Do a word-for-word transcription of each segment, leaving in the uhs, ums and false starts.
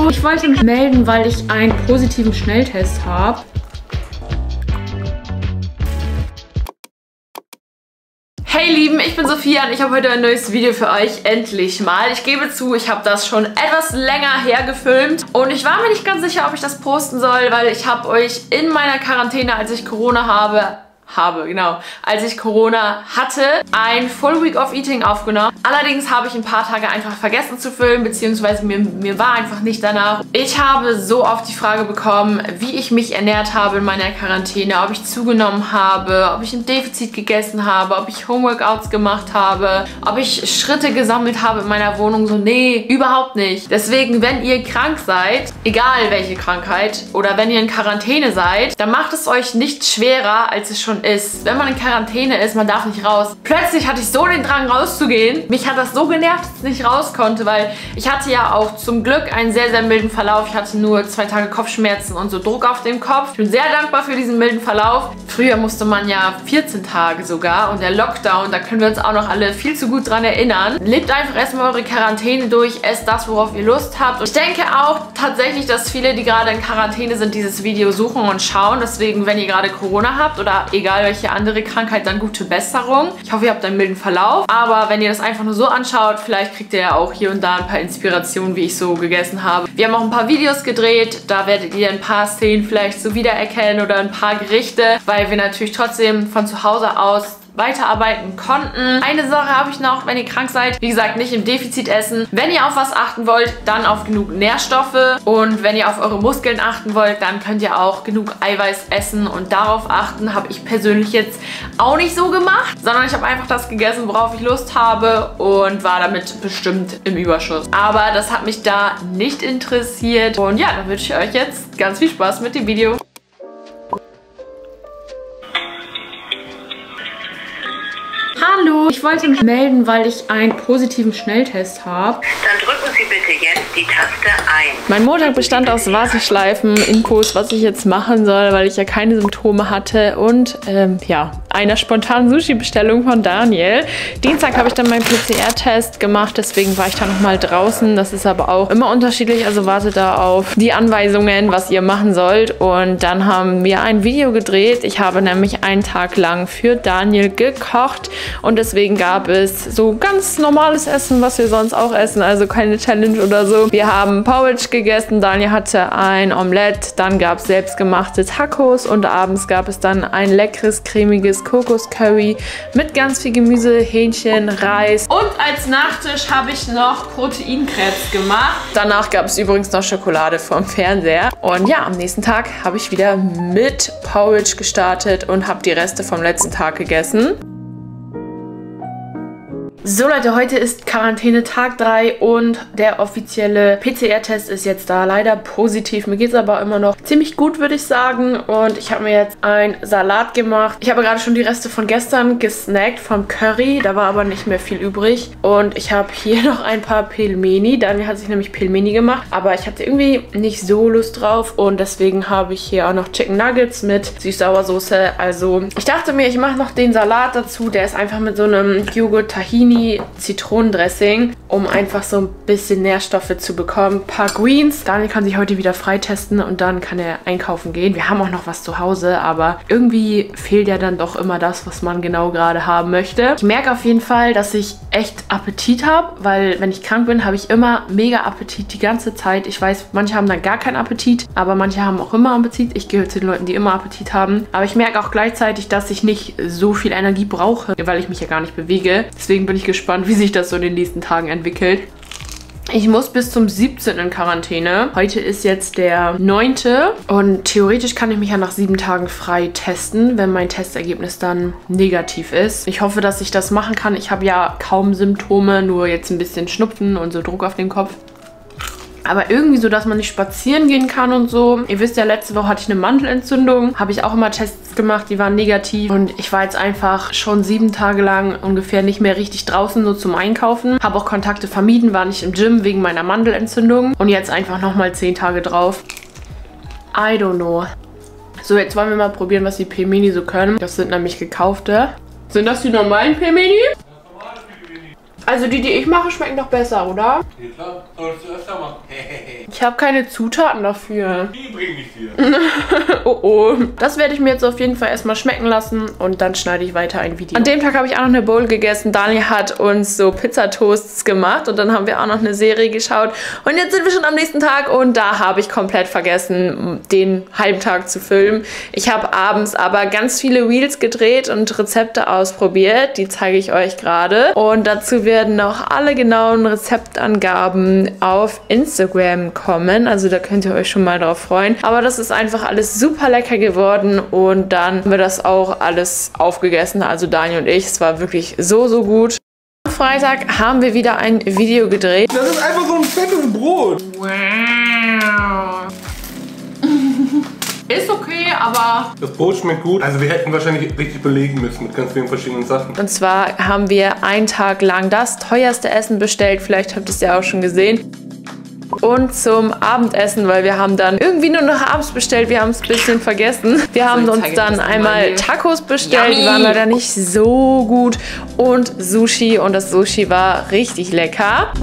Hallo, ich wollte mich melden, weil ich einen positiven Schnelltest habe. Hey Lieben, ich bin Sophia und ich habe heute ein neues Video für euch, endlich mal. Ich gebe zu, ich habe das schon etwas länger her gefilmt und ich war mir nicht ganz sicher, ob ich das posten soll, weil ich habe euch in meiner Quarantäne, als ich Corona habe, habe, genau, als ich Corona hatte, ein Full Week of Eating aufgenommen. Allerdings habe ich ein paar Tage einfach vergessen zu filmen, beziehungsweise mir, mir war einfach nicht danach. Ich habe so oft die Frage bekommen, wie ich mich ernährt habe in meiner Quarantäne, ob ich zugenommen habe, ob ich ein Defizit gegessen habe, ob ich Homeworkouts gemacht habe, ob ich Schritte gesammelt habe in meiner Wohnung. So, nee, überhaupt nicht. Deswegen, wenn ihr krank seid, egal welche Krankheit, oder wenn ihr in Quarantäne seid, dann macht es euch nicht schwerer, als es schon ist. Wenn man in Quarantäne ist, man darf nicht raus. Plötzlich hatte ich so den Drang rauszugehen. Mich hat das so genervt, dass ich nicht raus konnte, weil ich hatte ja auch zum Glück einen sehr, sehr milden Verlauf. Ich hatte nur zwei Tage Kopfschmerzen und so Druck auf dem Kopf. Ich bin sehr dankbar für diesen milden Verlauf. Früher musste man ja vierzehn Tage sogar und der Lockdown, da können wir uns auch noch alle viel zu gut dran erinnern. Lebt einfach erstmal eure Quarantäne durch, esst das, worauf ihr Lust habt. Und ich denke auch tatsächlich, dass viele, die gerade in Quarantäne sind, dieses Video suchen und schauen. Deswegen, wenn ihr gerade Corona habt oder egal welche andere Krankheit, dann gute Besserung. Ich hoffe, ihr habt einen milden Verlauf. Aber wenn ihr das einfach nur so anschaut, vielleicht kriegt ihr ja auch hier und da ein paar Inspirationen, wie ich so gegessen habe. Wir haben auch ein paar Videos gedreht. Da werdet ihr ein paar Szenen vielleicht so wiedererkennen oder ein paar Gerichte, weil wir natürlich trotzdem von zu Hause aus weiterarbeiten konnten. Eine Sache habe ich noch, wenn ihr krank seid, wie gesagt, nicht im Defizit essen. Wenn ihr auf was achten wollt, dann auf genug Nährstoffe, und wenn ihr auf eure Muskeln achten wollt, dann könnt ihr auch genug Eiweiß essen und darauf achten. Habe ich persönlich jetzt auch nicht so gemacht, sondern ich habe einfach das gegessen, worauf ich Lust habe, und war damit bestimmt im Überschuss. Aber das hat mich da nicht interessiert, und ja, dann wünsche ich euch jetzt ganz viel Spaß mit dem Video. Hallo, ich wollte mich melden, weil ich einen positiven Schnelltest habe. Dann drücken Sie bitte jetzt die Taste eins. Mein Montag bestand aus Warteschleifen, Infos, was ich jetzt machen soll, weil ich ja keine Symptome hatte, und ähm, ja, einer spontanen Sushi-Bestellung von Daniel. Dienstag habe ich dann meinen P C R-Test gemacht, deswegen war ich da nochmal draußen. Das ist aber auch immer unterschiedlich, also wartet da auf die Anweisungen, was ihr machen sollt. Und dann haben wir ein Video gedreht. Ich habe nämlich einen Tag lang für Daniel gekocht. Und deswegen gab es so ganz normales Essen, was wir sonst auch essen, also keine Challenge oder so. Wir haben Porridge gegessen, Daniel hatte ein Omelette, dann gab es selbstgemachte Tacos und abends gab es dann ein leckeres, cremiges Kokoscurry mit ganz viel Gemüse, Hähnchen, Reis. Und als Nachtisch habe ich noch Proteinkrebs gemacht. Danach gab es übrigens noch Schokolade vom Fernseher. Und ja, am nächsten Tag habe ich wieder mit Porridge gestartet und habe die Reste vom letzten Tag gegessen. So Leute, heute ist Quarantäne Tag drei und der offizielle P C R-Test ist jetzt da, leider positiv. Mir geht es aber immer noch ziemlich gut, würde ich sagen. Und ich habe mir jetzt einen Salat gemacht. Ich habe gerade schon die Reste von gestern gesnackt vom Curry, da war aber nicht mehr viel übrig. Und ich habe hier noch ein paar Pelmeni. Daniel hat sich nämlich Pelmeni gemacht, aber ich hatte irgendwie nicht so Lust drauf, und deswegen habe ich hier auch noch Chicken Nuggets mit Süß-Sauer-Soße. Also ich dachte mir, ich mache noch den Salat dazu. Der ist einfach mit so einem Joghurt-Tahini Zitronendressing, um einfach so ein bisschen Nährstoffe zu bekommen. Ein paar Greens. Daniel kann sich heute wieder freitesten und dann kann er einkaufen gehen. Wir haben auch noch was zu Hause, aber irgendwie fehlt ja dann doch immer das, was man genau gerade haben möchte. Ich merke auf jeden Fall, dass ich echt Appetit habe, weil wenn ich krank bin, habe ich immer mega Appetit die ganze Zeit. Ich weiß, manche haben dann gar keinen Appetit, aber manche haben auch immer Appetit. Ich gehöre zu den Leuten, die immer Appetit haben. Aber ich merke auch gleichzeitig, dass ich nicht so viel Energie brauche, weil ich mich ja gar nicht bewege. Deswegen bin ich gespannt, wie sich das so in den nächsten Tagen entwickelt. Ich muss bis zum siebzehnten in Quarantäne. Heute ist jetzt der neunte und theoretisch kann ich mich ja nach sieben Tagen frei testen, wenn mein Testergebnis dann negativ ist. Ich hoffe, dass ich das machen kann. Ich habe ja kaum Symptome, nur jetzt ein bisschen Schnupfen und so Druck auf dem Kopf. Aber irgendwie so, dass man nicht spazieren gehen kann und so. Ihr wisst ja, letzte Woche hatte ich eine Mandelentzündung. Habe ich auch immer Tests gemacht, die waren negativ. Und ich war jetzt einfach schon sieben Tage lang ungefähr nicht mehr richtig draußen, nur zum Einkaufen. Habe auch Kontakte vermieden, war nicht im Gym wegen meiner Mandelentzündung. Und jetzt einfach nochmal zehn Tage drauf. I don't know. So, jetzt wollen wir mal probieren, was die Pelmeni so können. Das sind nämlich gekaufte. Sind das die normalen Pelmeni? Also die, die ich mache, schmecken doch besser, oder? Ja klar, sollst du öfter machen. Ich ich habe keine Zutaten dafür. Die bringe ich dir. Oh oh. Das werde ich mir jetzt auf jeden Fall erstmal schmecken lassen und dann schneide ich weiter ein Video. An dem Tag habe ich auch noch eine Bowl gegessen. Daniel hat uns so Pizzatoasts gemacht und dann haben wir auch noch eine Serie geschaut. Und jetzt sind wir schon am nächsten Tag und da habe ich komplett vergessen, den halben Tag zu filmen. Ich habe abends aber ganz viele Reels gedreht und Rezepte ausprobiert. Die zeige ich euch gerade. Und dazu werden noch alle genauen Rezeptangaben auf Instagram kommen. Also da könnt ihr euch schon mal drauf freuen. Aber das ist einfach alles super lecker geworden und dann haben wir das auch alles aufgegessen. Also Daniel und ich. Es war wirklich so, so gut. Am Freitag haben wir wieder ein Video gedreht. Das ist einfach so ein fettes Brot. Wow. Ist okay, aber... Das Brot schmeckt gut. Also wir hätten wahrscheinlich richtig belegen müssen mit ganz vielen verschiedenen Sachen. Und zwar haben wir einen Tag lang das teuerste Essen bestellt. Vielleicht habt ihr es ja auch schon gesehen. Und zum Abendessen, weil wir haben dann irgendwie nur noch abends bestellt. Wir haben es ein bisschen vergessen. Wir haben uns dann einmal Tacos bestellt. Die waren leider nicht so gut. Und Sushi. Und das Sushi war richtig lecker.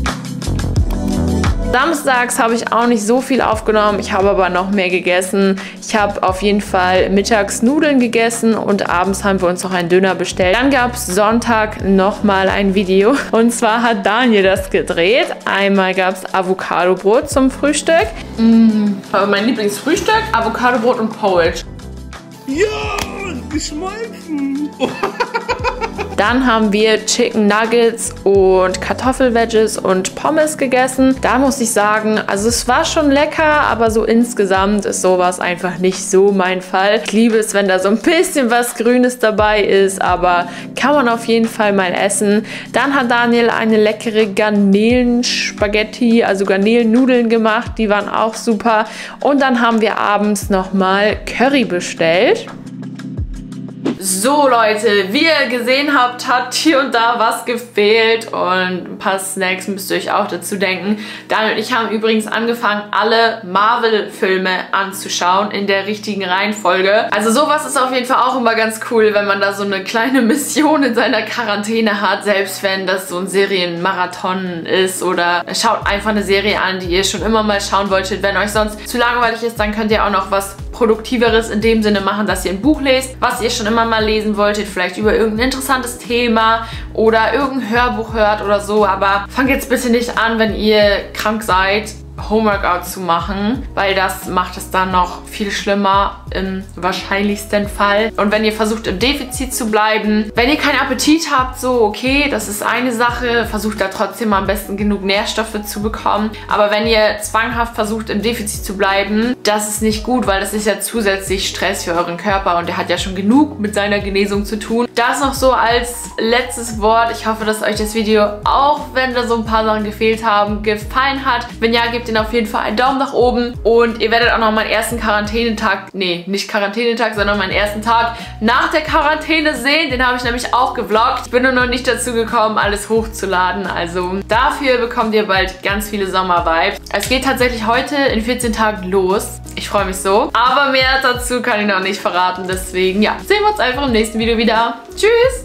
Samstags habe ich auch nicht so viel aufgenommen, ich habe aber noch mehr gegessen. Ich habe auf jeden Fall mittags Nudeln gegessen und abends haben wir uns noch einen Döner bestellt. Dann gab es Sonntag nochmal ein Video und zwar hat Daniel das gedreht. Einmal gab es Avocadobrot zum Frühstück. Mm, mein Lieblingsfrühstück, Avocadobrot und Porridge. Ja, geschmolzen. Dann haben wir Chicken Nuggets und Kartoffelveggies und Pommes gegessen. Da muss ich sagen, also es war schon lecker, aber so insgesamt ist sowas einfach nicht so mein Fall. Ich liebe es, wenn da so ein bisschen was Grünes dabei ist, aber kann man auf jeden Fall mal essen. Dann hat Daniel eine leckere Garnelenspaghetti, also Garnelennudeln gemacht. Die waren auch super. Und dann haben wir abends nochmal Curry bestellt. So Leute, wie ihr gesehen habt, hat hier und da was gefehlt und ein paar Snacks müsst ihr euch auch dazu denken. Daniel und ich haben übrigens angefangen, alle Marvel-Filme anzuschauen in der richtigen Reihenfolge. Also sowas ist auf jeden Fall auch immer ganz cool, wenn man da so eine kleine Mission in seiner Quarantäne hat, selbst wenn das so ein Serienmarathon ist oder schaut einfach eine Serie an, die ihr schon immer mal schauen wolltet. Wenn euch sonst zu langweilig ist, dann könnt ihr auch noch was Produktiveres in dem Sinne machen, dass ihr ein Buch lest, was ihr schon immer mal lesen wolltet, vielleicht über irgendein interessantes Thema oder irgendein Hörbuch hört oder so, aber fangt jetzt bitte nicht an, wenn ihr krank seid, Homeworkout zu machen, weil das macht es dann noch viel schlimmer im wahrscheinlichsten Fall. Und wenn ihr versucht im Defizit zu bleiben, wenn ihr keinen Appetit habt, so okay, das ist eine Sache, versucht da trotzdem am besten genug Nährstoffe zu bekommen. Aber wenn ihr zwanghaft versucht im Defizit zu bleiben, das ist nicht gut, weil das ist ja zusätzlich Stress für euren Körper und der hat ja schon genug mit seiner Genesung zu tun. Das noch so als letztes Wort. Ich hoffe, dass euch das Video, auch wenn da so ein paar Sachen gefehlt haben, gefallen hat. Wenn ja, gebt den auf jeden Fall einen Daumen nach oben und ihr werdet auch noch meinen ersten Quarantänetag, nee, nicht Quarantänetag, sondern meinen ersten Tag nach der Quarantäne sehen. Den habe ich nämlich auch gevloggt. Ich bin nur noch nicht dazu gekommen, alles hochzuladen. Also dafür bekommt ihr bald ganz viele Sommer-Vibes. Es geht tatsächlich heute in vierzehn Tagen los. Ich freue mich so. Aber mehr dazu kann ich noch nicht verraten. Deswegen, ja, sehen wir uns einfach im nächsten Video wieder. Tschüss!